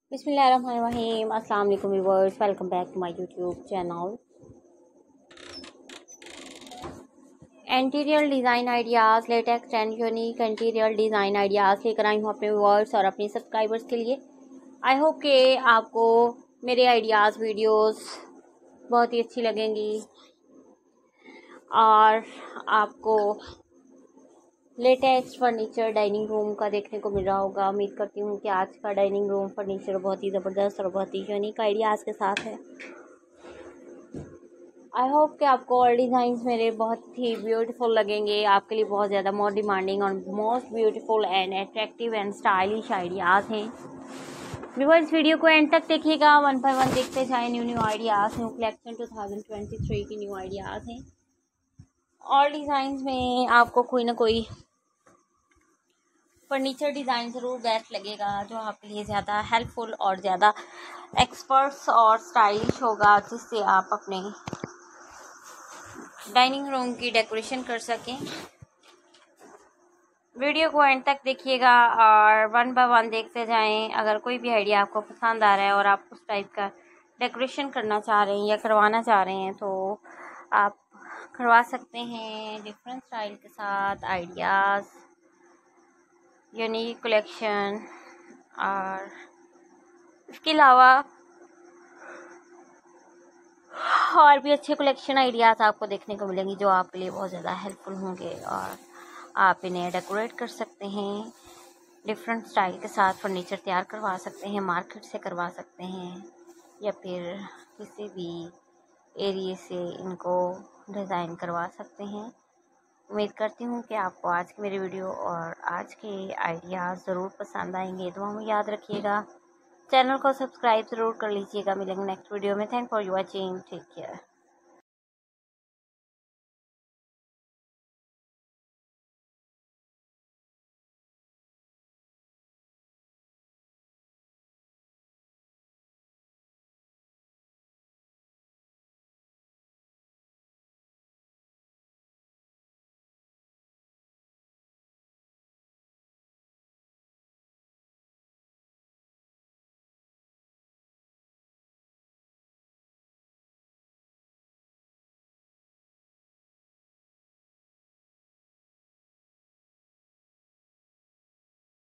बिस्मिल्लाहिर्रहमानिर्रहीम। अस्सलाम वालेकुम viewers, welcome back to my YouTube channel. Interior design ideas, latest and unique interior design ideas लेकर आई हूँ अपने व्यूअर्स और अपने सब्सक्राइबर्स के लिए। आई होप कि आपको मेरे आइडियाज़ वीडियोस बहुत ही अच्छी लगेंगी और आपको लेटेस्ट फर्नीचर डाइनिंग रूम का देखने को मिल रहा होगा। उम्मीद करती हूँ कि आज का डाइनिंग रूम फर्नीचर बहुत ही ज़बरदस्त और बहुत ही यूनिक आइडियाज़ के साथ है। आई होप कि आपको ऑल डिज़ाइंस मेरे बहुत ही ब्यूटीफुल लगेंगे। आपके लिए बहुत ज़्यादा मोर डिमांडिंग और most beautiful and attractive and stylish ideas हैं। व्यूअर्स, वीडियो को एंड तक देखिएगा, वन बाय वन देखते जाएं। न्यू आइडियाज़, न्यू कलेक्शन 2023 की न्यू आइडियाज़ हैं। ऑल डिज़ाइंस में आपको कोई ना कोई फर्नीचर डिज़ाइन ज़रूर बेस्ट लगेगा जो आपके लिए ज़्यादा हेल्पफुल और ज़्यादा एक्सपर्ट्स और स्टाइलिश होगा, जिससे आप अपने डाइनिंग रूम की डेकोरेशन कर सकें। वीडियो को एंड तक देखिएगा और वन बाय वन देखते जाएं। अगर कोई भी आइडिया आपको पसंद आ रहा है और आप उस टाइप का डेकोरेशन करना चाह रहे हैं या करवाना चाह रहे हैं तो आप करवा सकते हैं डिफरेंट स्टाइल के साथ आइडियाज़, यूनिक कलेक्शन। और इसके अलावा और भी अच्छे कलेक्शन आइडियाज़ आपको देखने को मिलेंगी जो आपके लिए बहुत ज़्यादा हेल्पफुल होंगे और आप इन्हें डेकोरेट कर सकते हैं। डिफरेंट स्टाइल के साथ फर्नीचर तैयार करवा सकते हैं, मार्केट से करवा सकते हैं या फिर किसी भी एरिया से इनको डिज़ाइन करवा सकते हैं। उम्मीद करती हूँ कि आपको आज की मेरी वीडियो और आज के आइडियाज़ ज़रूर पसंद आएंगे। तो हमें याद रखिएगा, चैनल को सब्सक्राइब ज़रूर कर लीजिएगा। मिलेंगे नेक्स्ट वीडियो में। Thank for watching, take care.